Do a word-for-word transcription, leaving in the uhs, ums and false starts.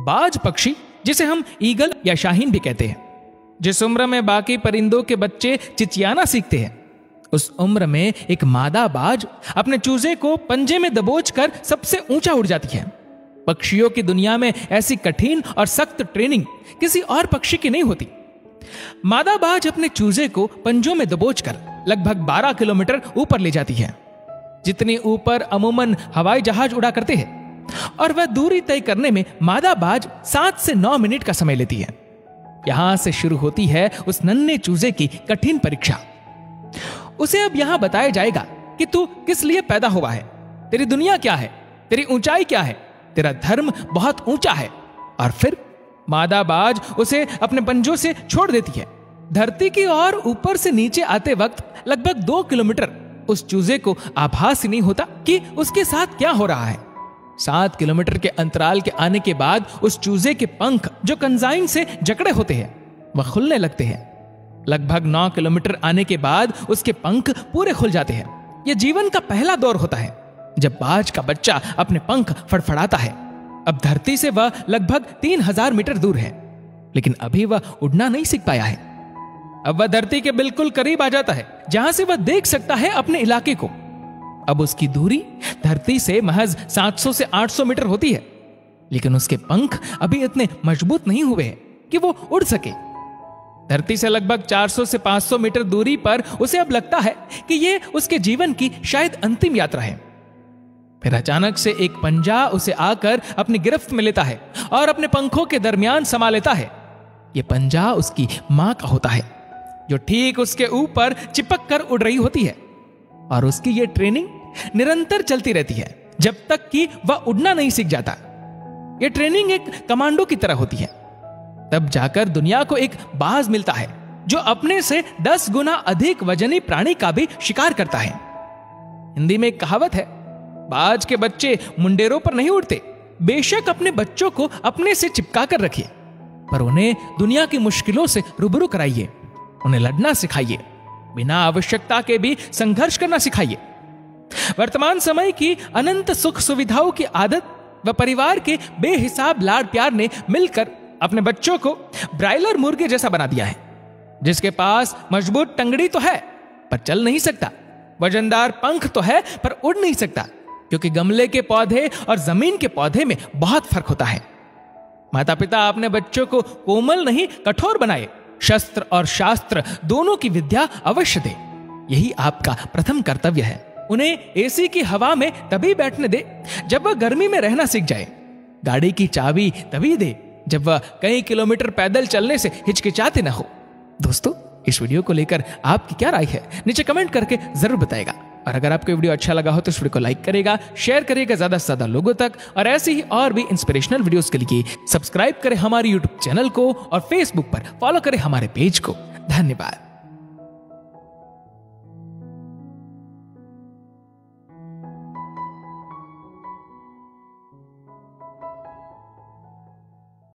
बाज पक्षी, जिसे हम ईगल या शाहीन भी कहते हैं, जिस उम्र में बाकी परिंदों के बच्चे चिचियाना सीखते हैं, उस उम्र में एक मादा बाज अपने चूजे को पंजे में दबोचकर सबसे ऊंचा उड़ जाती है। पक्षियों की दुनिया में ऐसी कठिन और सख्त ट्रेनिंग किसी और पक्षी की नहीं होती। मादा बाज अपने चूजे को पंजों में दबोचकर लगभग बारह किलोमीटर ऊपर ले जाती है, जितनी ऊपर अमूमन हवाई जहाज उड़ा करते हैं, और वह दूरी तय करने में मादा बाज सात से नौ मिनट का समय लेती है। यहां से शुरू होती है उस नन्हे चूजे की कठिन परीक्षा। उसे अब यहां बताया जाएगा कि तू किस लिए पैदा हुआ है, तेरी दुनिया क्या है, तेरी ऊंचाई क्या है, तेरा धर्म बहुत ऊंचा है। और फिर मादा बाज उसे अपने पंजों से छोड़ देती है। धरती की ओर ऊपर से नीचे आते वक्त लगभग दो किलोमीटर उस चूजे को आभास ही नहीं होता कि उसके साथ क्या हो रहा है। सात किलोमीटर के अंतराल के आने के बाद उस चूजे के पंख, जो कंजाइन से जकड़े होते हैं, वह खुलने लगते हैं। लगभग नौ किलोमीटर आने के बाद उसके पंख पूरे खुल जाते हैं। यह जीवन का पहला दौर होता है जब बाज का बच्चा अपने पंख फड़फड़ाता है। अब धरती से वह लगभग तीन हजार मीटर दूर है, लेकिन अभी वह उड़ना नहीं सीख पाया है। अब वह धरती के बिल्कुल करीब आ जाता है, जहां से वह देख सकता है अपने इलाके को। अब उसकी दूरी धरती से महज सात सौ से आठ सौ मीटर होती है, लेकिन उसके पंख अभी इतने मजबूत नहीं हुए हैं कि वो उड़ सके। धरती से लगभग चार सौ से पाँच सौ मीटर दूरी पर उसे अब लगता है कि यह उसके जीवन की शायद अंतिम यात्रा है। फिर अचानक से एक पंजा उसे आकर अपनी गिरफ्त में लेता है और अपने पंखों के दरमियान समा लेता है। यह पंजा उसकी मां का होता है, जो ठीक उसके ऊपर चिपक कर उड़ रही होती है। और उसकी यह ट्रेनिंग निरंतर चलती रहती है जब तक कि वह उड़ना नहीं सीख जाता। यह ट्रेनिंग एक कमांडो की तरह होती है। तब जाकर दुनिया को एक बाज मिलता है जो अपने से दस गुना अधिक वजनी प्राणी का भी शिकार करता है। हिंदी में एक कहावत है, बाज के बच्चे मुंडेरों पर नहीं उड़ते। बेशक अपने बच्चों को अपने से चिपका कर रखिए, पर उन्हें दुनिया की मुश्किलों से रूबरू कराइए, उन्हें लड़ना सिखाइए, बिना आवश्यकता के भी संघर्ष करना सिखाइए। वर्तमान समय की अनंत सुख सुविधाओं की आदत व परिवार के बेहिसाब लाड़ प्यार ने मिलकर अपने बच्चों को ब्रायलर मुर्गे जैसा बना दिया है, जिसके पास मजबूत टंगड़ी तो है पर चल नहीं सकता, वजनदार पंख तो है पर उड़ नहीं सकता, क्योंकि गमले के पौधे और जमीन के पौधे में बहुत फर्क होता है। माता पिता अपने बच्चों को कोमल नहीं कठोर बनाए, शस्त्र और शास्त्र दोनों की विद्या अवश्य दे। यही आपका प्रथम कर्तव्य है। उन्हें एसी की हवा में तभी बैठने दे जब वह गर्मी में रहना सीख जाए। गाड़ी की चाबी तभी दे जब वह कई किलोमीटर पैदल चलने से हिचकिचाते न हो। दोस्तों, इस वीडियो को लेकर आपकी क्या राय है, नीचे कमेंट करके जरूर बताएगा। और अगर आपको वीडियो अच्छा लगा हो तो इस वीडियो को लाइक करेगा, शेयर करेगा ज्यादा से ज्यादा लोगों तक। और ऐसे ही और भी इंस्पिरेशनल वीडियोस के लिए सब्सक्राइब करें हमारे यूट्यूब चैनल को और फेसबुक पर फॉलो करें हमारे पेज को। धन्यवाद।